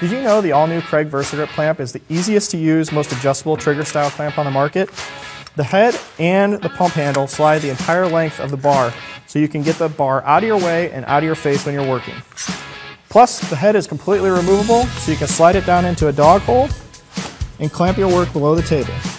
Did you know the all-new Kreg VersaGrip clamp is the easiest to use, most adjustable trigger style clamp on the market? The head and the pump handle slide the entire length of the bar, so you can get the bar out of your way and out of your face when you're working. Plus, the head is completely removable, so you can slide it down into a dog hole and clamp your work below the table.